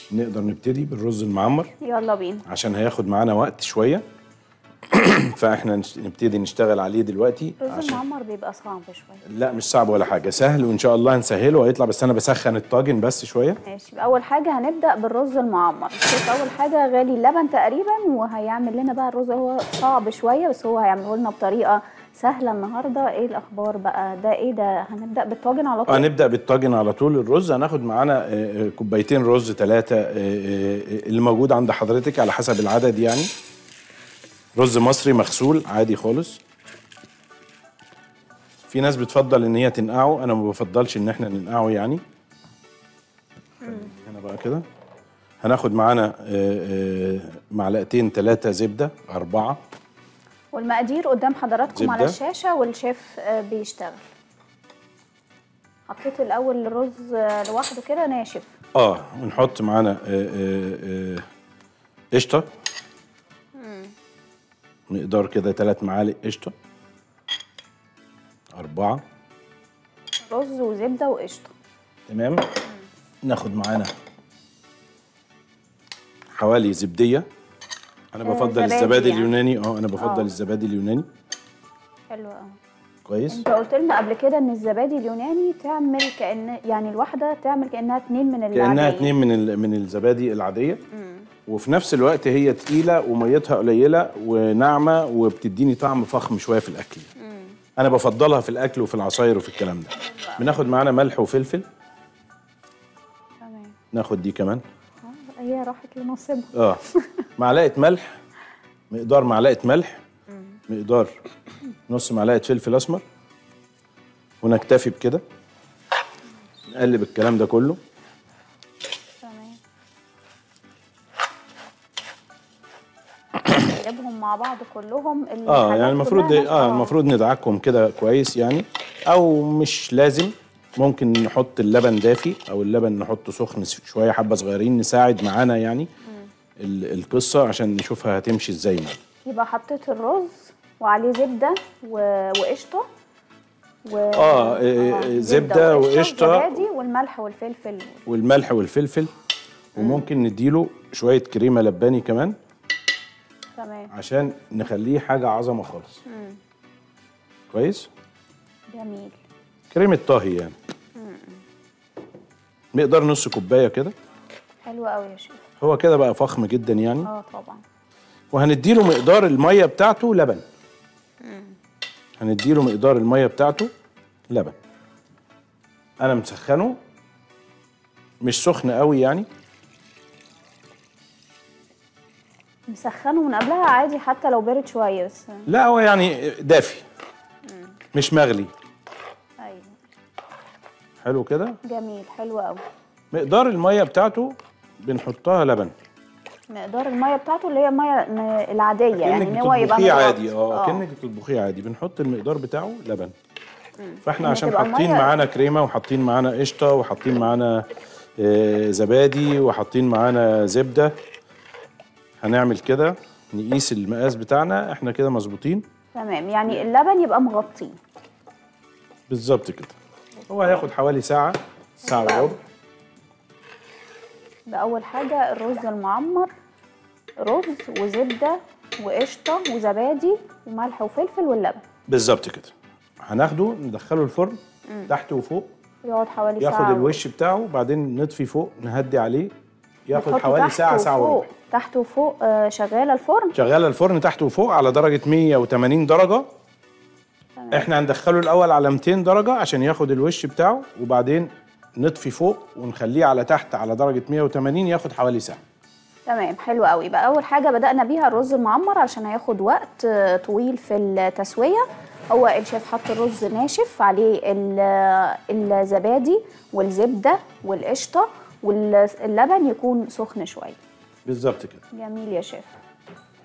نقدر نبتدي بالرز المعمر. يلا بينا. عشان هياخد معانا وقت شويه. فاحنا نبتدي نشتغل عليه دلوقتي. الرز المعمر بيبقى صعب شويه. لا مش صعب ولا حاجه، سهل وان شاء الله هنسهله وهيطلع، بس انا بسخن الطاجن بس شويه. ماشي. اول حاجه هنبدا بالرز المعمر. شوف اول حاجه غالي اللبن تقريبا، وهيعمل لنا بقى الرز. هو صعب شويه بس هو هيعمله لنا بطريقه سهله النهارده. ايه الاخبار بقى؟ ده ايه ده؟ هنبدا بالطاجن على طول. هنبدا بالطاجن على طول. الرز هناخد معانا كوبايتين رز 3 اللي موجود عند حضرتك على حسب العدد يعني. رز مصري مغسول عادي خالص. في ناس بتفضل ان هي تنقعه، انا ما بفضلش ان احنا ننقعه يعني. هنا بقى كده هناخد معانا معلقتين 3 زبده 4. والمقادير قدام حضراتكم زبدة على الشاشه والشيف بيشتغل. حطيت الاول الرز لوحده كده ناشف. ونحط معانا قشطه. مقدار كده 3 معالق قشطه. 4 رز وزبده وقشطه. تمام. ناخد معانا حوالي زبديه. انا بفضل الزبادي يعني. اليوناني. انا بفضل الزبادي اليوناني. حلو قوي. كويس. انت قلت لنا قبل كده ان الزبادي اليوناني تعمل كأن يعني الواحده تعمل كأنها 2 من العاديه. كأنها 2 من الزبادي العاديه. وفي نفس الوقت هي تقيله وميتها قليله وناعمه وبتديني طعم فخم شويه في الاكل. انا بفضلها في الاكل وفي العصاير وفي الكلام ده. بناخد معانا ملح وفلفل. تمام. ناخد دي كمان. هي راحت لنصيبها. معلقه ملح. مقدار معلقه ملح. مقدار نص معلقه فلفل اسمر. ونكتفي بكده. نقلب الكلام ده كله. تمام. نقلبهم مع بعض كلهم. يعني المفروض ندعكهم كده كويس يعني. او مش لازم. ممكن نحط اللبن دافي او اللبن نحطه سخن شويه حبه صغيرين نساعد معانا يعني. القصه عشان نشوفها هتمشي ازاي معانا. يبقى حطيت الرز وعليه زبده وقشطه زبده وقشطه زبادي والملح والفلفل. وممكن نديله شويه كريمه لباني كمان. تمام. عشان نخليه حاجه عظمه خالص. كويس. جميل. كريمه طهي يعني. مقدار نص كوبايه كده. حلو قوي يا شيخ. هو كده بقى فخم جدا يعني. طبعا. وهنديله مقدار الميه بتاعته لبن. هنديله مقدار الميه بتاعته لبن. انا مسخنه مش سخن قوي يعني. مسخنه من قبلها عادي حتى لو بارد شويه بس. لا هو يعني دافي. مش مغلي. ايوه. حلو كده. جميل. حلو قوي. مقدار الميه بتاعته بنحطها لبن. مقدار الميه بتاعته اللي هي الميه العاديه يعني ان هو يبقى مغطي عادي. كأنك بتطبخيه عادي. بنحط المقدار بتاعه لبن. فاحنا عشان حاطين معانا كريمه وحاطين معانا قشطه وحاطين معانا زبادي وحاطين معانا زبده. هنعمل كده نقيس المقاس بتاعنا احنا كده مظبوطين. تمام. يعني اللبن يبقى مغطيه بالظبط كده. هو هياخد حوالي ساعه وربع. ده اول حاجه الرز المعمر. رز وزبده وقشطه وزبادي وملح وفلفل واللبن. بالظبط كده. هناخده ندخله الفرن تحت وفوق. يقعد حوالي ساعه. ياخد الوش بتاعه وبعدين نطفي فوق نهدي عليه. ياخد حوالي ساعه وربع. تحت وفوق. شغاله الفرن. شغاله الفرن تحت وفوق على درجه 180 درجه. تمام. احنا هندخله الاول على 200 درجه عشان ياخد الوش بتاعه وبعدين نطفي فوق ونخليه على تحت على درجه 180 ياخد حوالي ساعه. تمام. حلو قوي. يبقى اول حاجه بدأنا بيها الرز المعمر عشان هياخد وقت طويل في التسويه. هو الشيف حط الرز ناشف عليه الزبادي والزبده والقشطه واللبن يكون سخن شويه. بالظبط كده. جميل يا شيف.